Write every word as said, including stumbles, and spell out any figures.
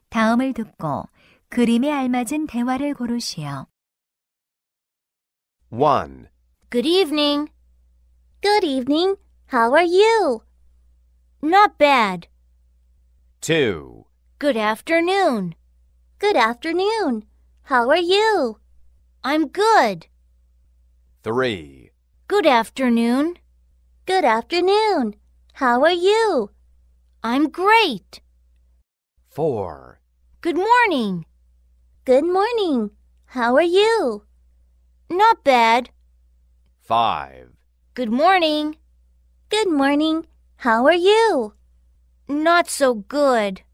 다음을 듣고 그림에 알맞은 대화를 고르시오. one. Good evening. Good evening. How are you? Not bad. two. Good afternoon. Good afternoon. How are you? I'm good. three. Good afternoon. Good afternoon. How are you? I'm great. four. Good morning. Good morning. How are you? Not bad. five. Good morning. Good morning. How are you? Not so good.